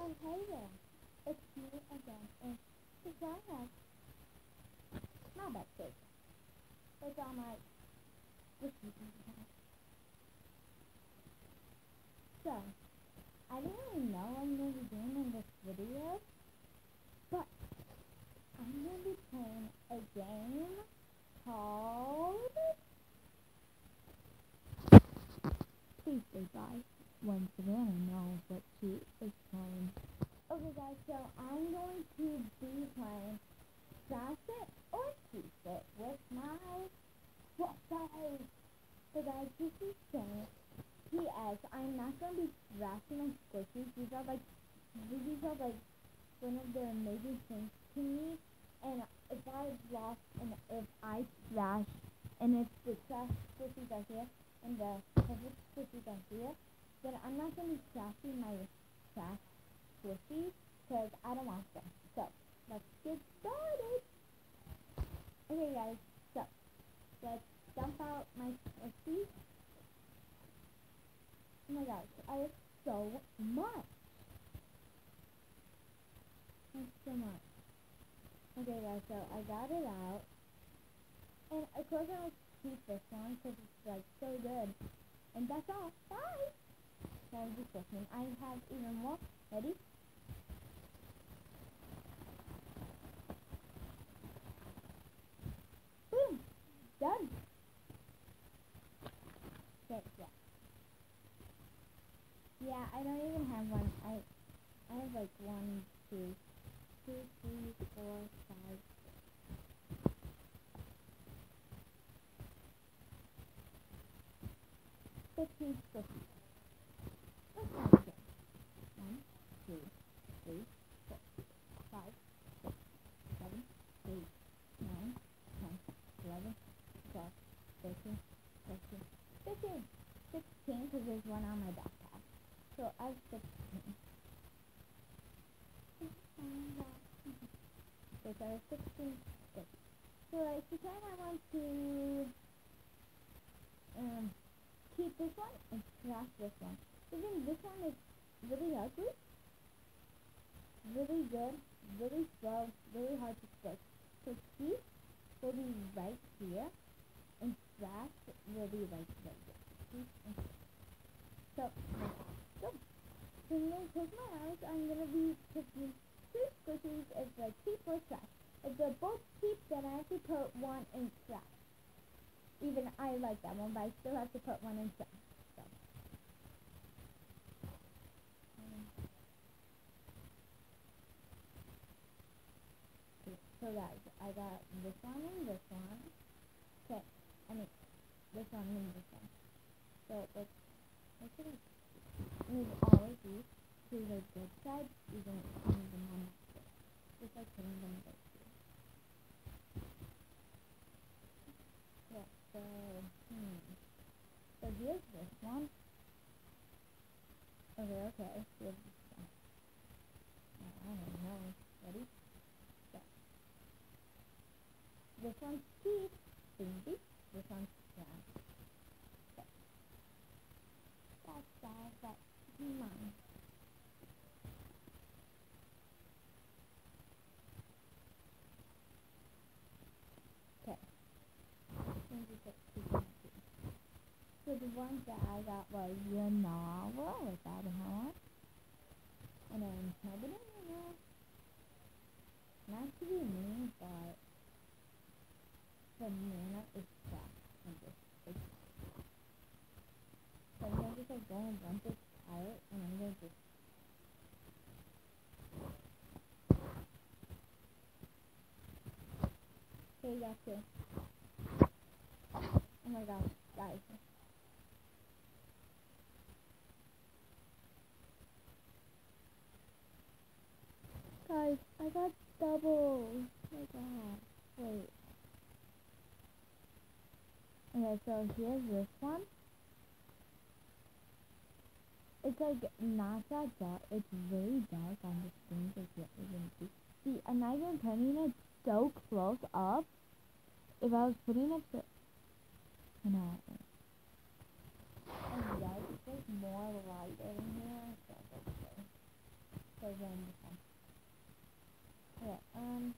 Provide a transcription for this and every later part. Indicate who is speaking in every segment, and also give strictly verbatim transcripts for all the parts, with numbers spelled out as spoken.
Speaker 1: Oh, hey there. It's me again, and today I have not that big. It's all my squishy things. So, I didn't really know what I'm going to be doing in this video, but I'm going to be playing a game called... Please say bye when Savannah knows what she is playing. Okay guys, so I'm going to be playing Crash It or Keep It with my birthday. So guys, this is saying, P S I'm not going to be thrashing my squishies. These are like, these are like one of the amazing things to me. And if I lost and if I thrash, and if the trash squishies are here, and the perfect squishies are here, then I'm not going to be trashing my trash squishies, because I don't want them. So, let's get started. Okay guys, so, let's dump out my squishies. Oh my gosh, I have so much. That's so much. Okay guys, so I got it out. And of course I will keep this one, because it's like so good. And that's all. Bye! So I'm just listening. I have even more. Ready? Boom! Done! Okay, yeah. Yeah, I don't even have one. I I have like one, two, two, three, four, five, six. Fifteen squishies. Let's start again. One, two, three, four, five, six, seven, eight, nine, ten, eleven, twelve, thirteen, fourteen, fifteen, sixteen, because there's one on my backpack. So I have sixteen. Okay, so I have sixteen sticks. So like pretend I want to um keep this one and trash this one. So then this one is really ugly, really good, really slow, really hard to squish. So keep will be right here, and trash will be like right here. Keep and trash. So let's go. So I'm gonna close my eyes. I'm gonna be picking two squishies as like keep or trash. If they're both keep, then I have to put one in trash. Even I like that one, but I still have to put one in trash. So, um, so guys, I got this one and this one. Okay, I mean this one and this one. So let's let's sort of move all of these to the good side, even putting them on that side. Just like putting them right here. Yeah, so, hmm. So here's this one. Okay, okay, here's this one. I don't know. Ready? So, this one's keep, baby. This one's trash. So, that's bad, but mine. Okay. So the ones that I got was Yanara without a horn. And then Banana. Not to be mean, but banana is trash. And just like, so I'm gonna just like go and dump this out, and I'm gonna just okay, yeah, too. Oh my gosh, guys. Guys, I got doubles. Oh my god. Wait. Okay, so here's this one. It's like not that dark. It's really dark on the screen, so you can't even see. See, I'm not even putting it so close up. If I was putting it so... No. And guys, it's like more light in here, so that's okay. So then this one. Okay, um,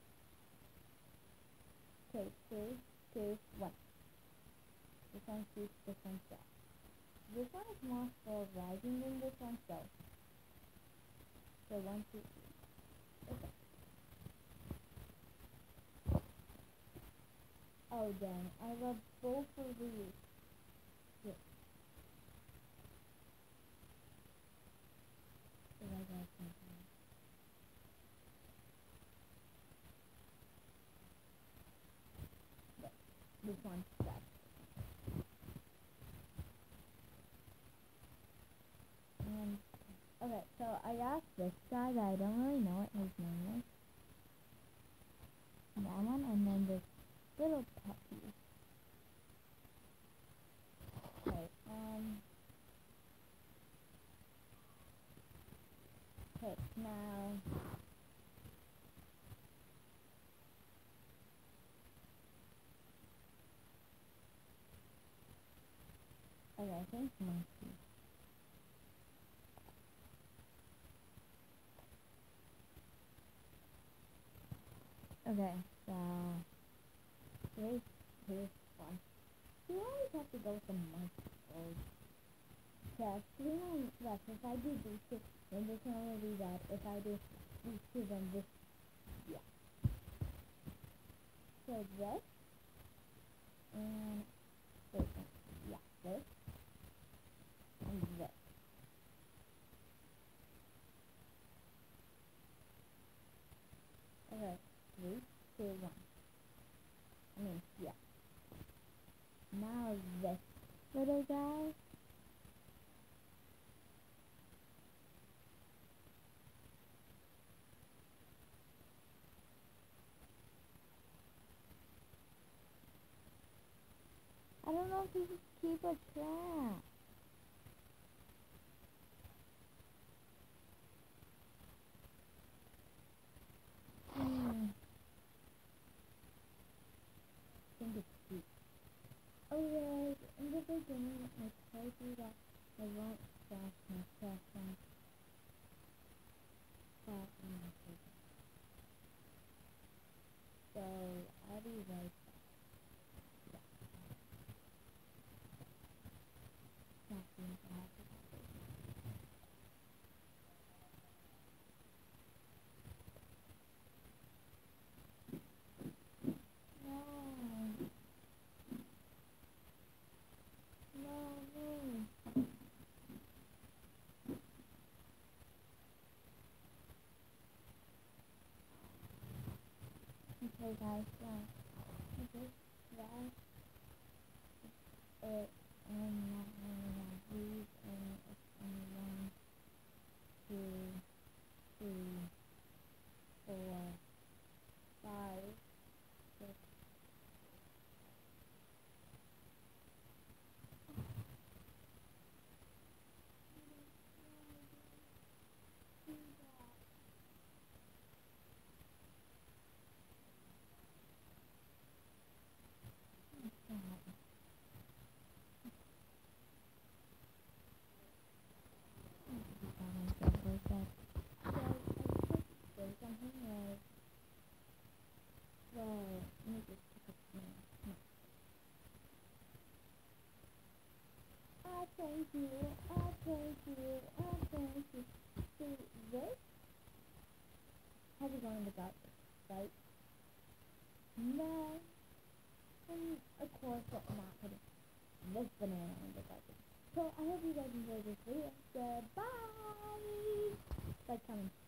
Speaker 1: okay, three, two, one. This one shoots, this one shot. This one is more for riding than this one, so. So one, two, three. Okay. Oh dang, I love both of these. Yeah. So I got something. Yeah. This one's stuck. And okay, so I asked this guy that I don't really know what his name is. That one, and then this little puppy. Okay, um... okay, now... okay, I think monkey. Okay, so... three, two, one. You always have to go with the monkey first. Yeah, three on left. If I do these two, then this one will be red. If I do these two, then this, yeah. So this, and this, yeah, this, and this. Okay, three, two, one. I mean, yeah. Now this little guy. I don't know if he should keep a track. Hmm. I think it's cute. Oh yeah, in the beginning I told you that I want fast my preference. Fast my preference. So I'll be right back. Yeah. That means I have to go. No. No, no. Okay guys, so I just that it and not running out of these and it's only one, two, three, four, five, six. I thank you, I thank you, I thank you. See, this has to go in the garbage, right? No. And of course, we're not putting this banana in the garbage. So I hope you guys enjoyed this video. Goodbye! Like, comment.